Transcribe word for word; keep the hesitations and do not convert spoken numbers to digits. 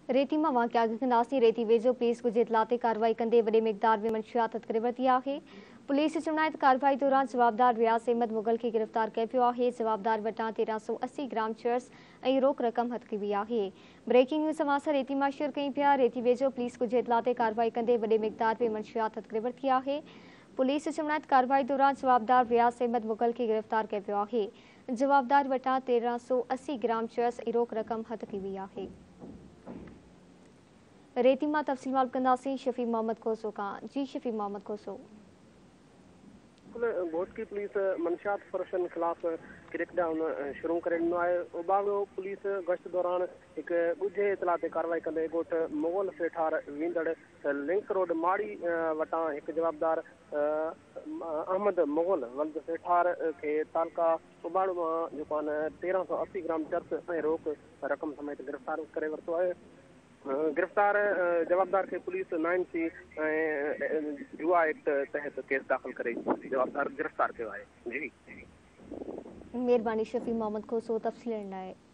रेती में वाक़िया कंदासीं रेती वेझो पुलिस कुछ इतलाती कार्रवाई कंदे वॾे मिक़दार में मंशियात करे वरिती आहे। पुलिस चवणाए त कार्रवाई दौरान जवाबदार रियाज़ अहमद मुग़ल खे गिरफ़्तार कयो पियो आहे। जवाबदार वटां तेरहं सौ अस्सी ग्राम चर्स ऐं रोक रक़म हथ कई वई आहे। ब्रेकिंग न्यूज़ समाचार रेती मां शेयर कई पिया। रेती वेझो पुलिस कुछ इतलाती कार्रवाई कंदे वॾे मिक़दार में मंशियात हथ करे वरिती आहे। पुलिस चवणाए त कार्रवाई दौरान जवाबदार रियाज़ अहमद मुग़ल खे गिरफ़्तार कयो पियो आहे। जवाबदार वटां तेरहं सौ अस्सी ग्राम चर्स ऐं रोक रक़म हथ कई वई आहे। रेती मां तफ़सील मालूम कंदासीं शफ़ी मोहम्मद खोसो खां। जी शफ़ी मोहम्मद खोसो। घोट की पुलिस मंशियात फरोशन खिलाफ क्रैकडाउन शुरू करे ॾिनो आहे। उबागो पुलिस गश्त दौरान एक ॻुझे इतला ते कार्रवाई कंदे ॻोठ मुग़ल सेठार वेंदड़ लिंक रोड माड़ी वटां एक जवाबदार अहमद मुग़ल वल्द सेठार के तालका उबाड़ो मां जेको आहे तेरहं सौ अस्सी ग्राम चर्स ऐं रोक रक़म समेत गिरफ़्तार करे वरितो आहे। गिरफ़्तार जवाबदार के पुलिस नाइन सी जुआ एक्ट तहत केस दाख़िल करे जवाबदार गिरफ़्तार किया है। जी मेहरबानी शफ़ी मोहम्मद खोसो तफ़सील लाइ।